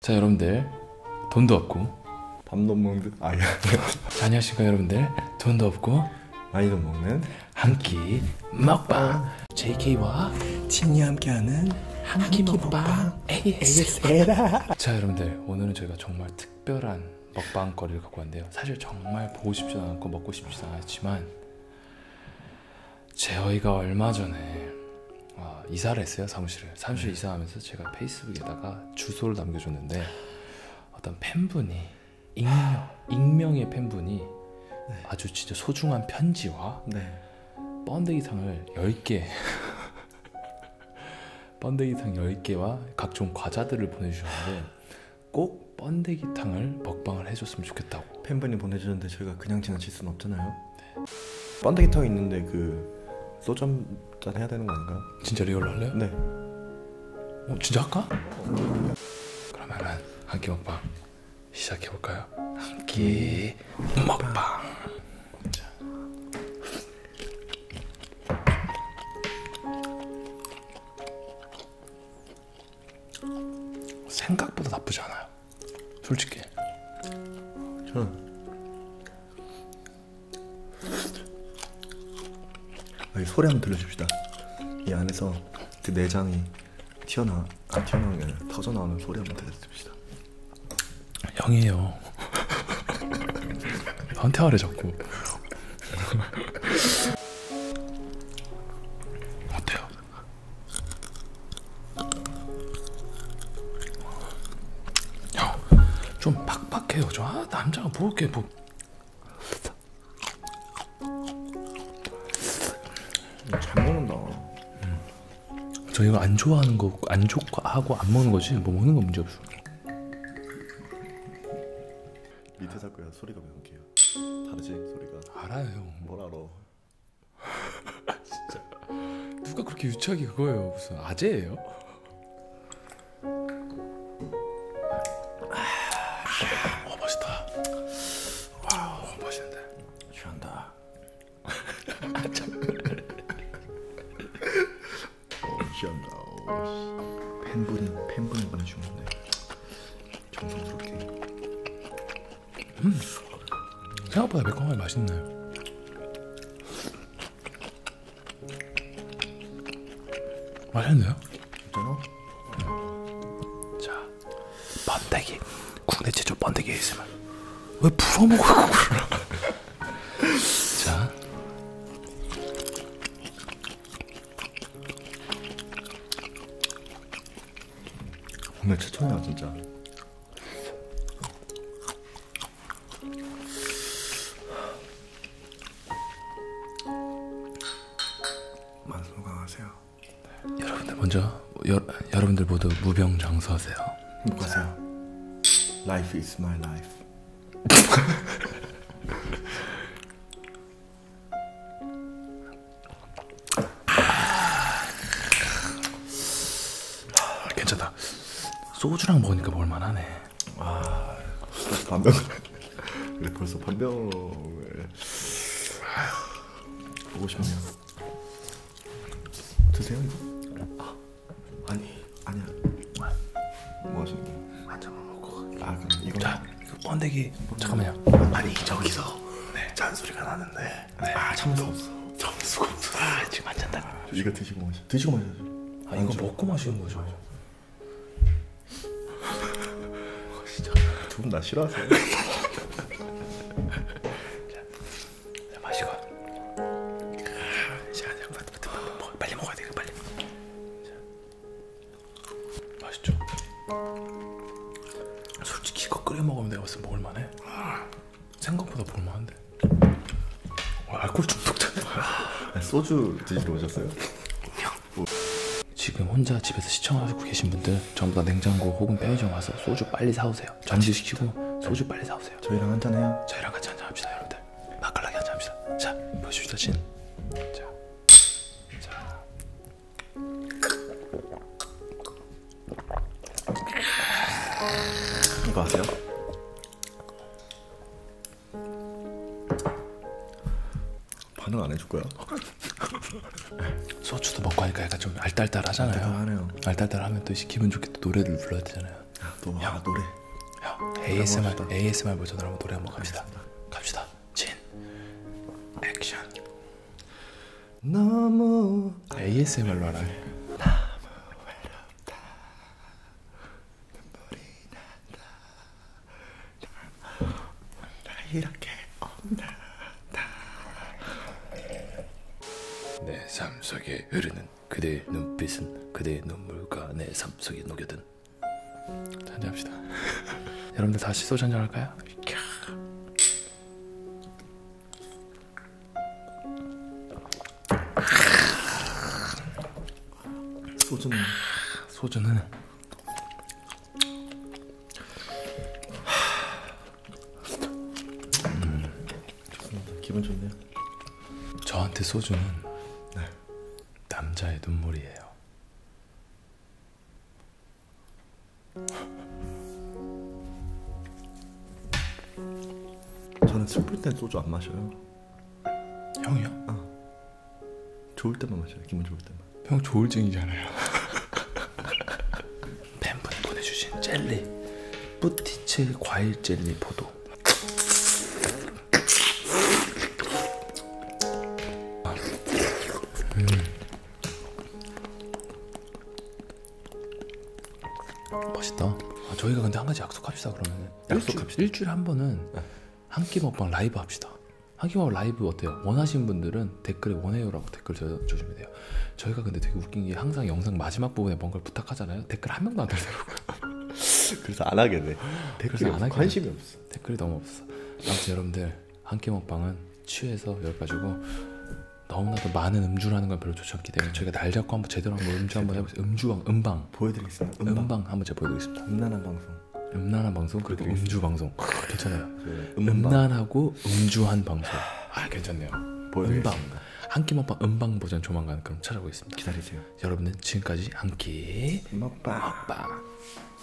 자, 여러분들 돈도 없고 밥도 먹는 아야. 자, 안녕하십니까 여러분들. 돈도 없고 많이도 먹는 한 끼 먹방. JK와 친이 함께하는 한 끼 먹방 ASMR. 자, 여러분들 오늘은 저희가 정말 특별한 먹방거리를 갖고 왔는데요. 사실 정말 보고 싶지도 않고 먹고 싶지도 않았지만 저희가 얼마 전에 이사를 했어요. 사무실 이사하면서 제가 페이스북에다가 주소를 남겨줬는데 어떤 팬분이 익명의 팬분이 아주 진짜 소중한 편지와 번데기탕을 10개 번데기탕 10개와 각종 과자들을 보내주셨는데 꼭 번데기탕을 먹방을 해줬으면 좋겠다고. 팬분이 보내주는데 저희가 그냥 지나칠 수는 없잖아요. 번데기탕 있는데 그 소주 한잔 해야 되는 거 아닌가요? 진짜 리얼로 할래요? 네. 진짜 할까? 그러면은 한 끼 먹방 시작해볼까요? 한 끼 먹방. 자. 생각보다 나쁘지 않아요, 솔직히. 저는 소리 한번 들려줍시다. 이 안에서 그 내장이 튀어나오는 게 아니라 터져나오는 소리 한번 들려줍시다. 형이에요. 나한테 하래 자꾸. 어때요? 형, 좀 팍팍해요. 남자가 뭐 이렇게 뭐. 잘 먹는다. 저 이거 안 좋아하는 거, 안 좋아하고 안 먹는 거지 뭐 먹는 건 문제 없어. 밑에 잡고야 소리가 몇 개야? 다르지 소리가. 알아요 형. 뭘 알아? 진짜 누가 그렇게 유치하게 그거예요. 무슨 아재예요? 멋있다. 와우, 멋있는데. 취한다. 취한다. 팬분이 보내준 건데 정성스럽게. 생각보다 매콤하게 맛있네. 맛있네요. 진짜로? 자, 번데기. 국내 최초 번데기 ASMR. 왜 불어먹어 그걸? 자, 오늘 최초야 진짜. 만수강하세요. 여러분들 먼저 여러분들 모두 무병장수하세요. 행복하세요. Life is my life. 괜찮다. 소주랑 먹으니까 먹을만하네. 반병을 그래 벌써 반병을 보고 싶네요. 드세요 이거? 아니야. 뭐 하시는 거예요? 한 잔만 먹고. 그럼 이거. 자, 그 번데기. 잠깐만요. 아니 저기서 잔소리가 나는데. 참을 수 없어. 참을 수가 없어. 지금 한 잔 다. 이거 드시고 마셔야죠. 이거 먹고 마시는 거죠. 진짜. 두 분 다 싫어하세요? 자, 마시고. 자, 빨리 먹어야 돼. 빨리. 자, 맛있죠? 솔직히 이거 끓여 먹으면 내가 봤을 때 먹을만해. 생각보다 먹을만한데. 알코올 중독자네. 소주 드시러 오셨어요? 지금 혼자 집에서 시청하고 계신 분들 전부 다 냉장고 혹은 편의점 와서 소주 빨리 사오세요. 정지시키고 소주 빨리 사오세요. 저희랑 한잔 해요. 저희랑 같이 한잔합시다, 여러분들. 맛깔나게 한잔합시다. 자, 보여줍시다, 진. 자. 이거 아세요? 반응 안 해줄 거야? 소주도 먹고 하니까 약간 좀 알딸딸하잖아요. 알딸딸하네요. 알딸딸하면 또 기분 좋게 또 노래를 불러야 되잖아요. 너 노래. 형 ASMR 버전으로 한번 노래 한번 갑시다. 진 액션. 너무 ASMR로 하라. 이렇게 없나. 내 삶 속에 흐르는 그대의 눈빛은 그대의 눈물과 내 삶 속에 녹여든. 한잔합시다. 여러분들 다시 소주 한잔 할까요? 소주는 좋습니다. 기분 좋네요. 저한테 소주는 남자의 눈물이에요. 저는 슬플 땐 소주 안 마셔요. 형이요? 좋을 때만 마셔요. 기분 좋을 때만. 형 조울증이잖아요. 팬분이 보내주신 젤리 뿌티체 과일 젤리 포도. 멋있다. 저희가 근데 한 가지 약속합시다. 그러면 약속합시다. 일주일에 한 번은 한 끼 먹방 라이브 합시다. 한 끼 먹방 라이브 어때요? 원하시는 분들은 댓글에 원해요라고 댓글 주시면 돼요. 저희가 근데 되게 웃긴 게 항상 영상 마지막 부분에 뭔가를 부탁하잖아요. 댓글 한 명도 안 달더라고요. 그래서 안 하게 돼. 댓글이 안 하게 관심이 없어. 댓글이 너무 없어. 아무튼 여러분들 한 끼 먹방은 취해서 여기까지고 너무나도 많은 음주를 하는 건 별로 좋지 않기 때문에 저희가 날 잡고 한번 제대로 한번 음주 한번 해보세요. 음방 보여드리겠습니다. 음방 한번 제가 보여드리겠습니다. 음란한 방송. 음란한 방송 그리고 음주 방송 괜찮아요. 음방. 음란하고 음주한 방송 괜찮네요. 보여드리겠습니다. 한 끼 먹방 음방 버전 조만간 그럼 찾아보겠습니다. 기다리세요. 여러분은 지금까지 한 끼 먹방. 먹방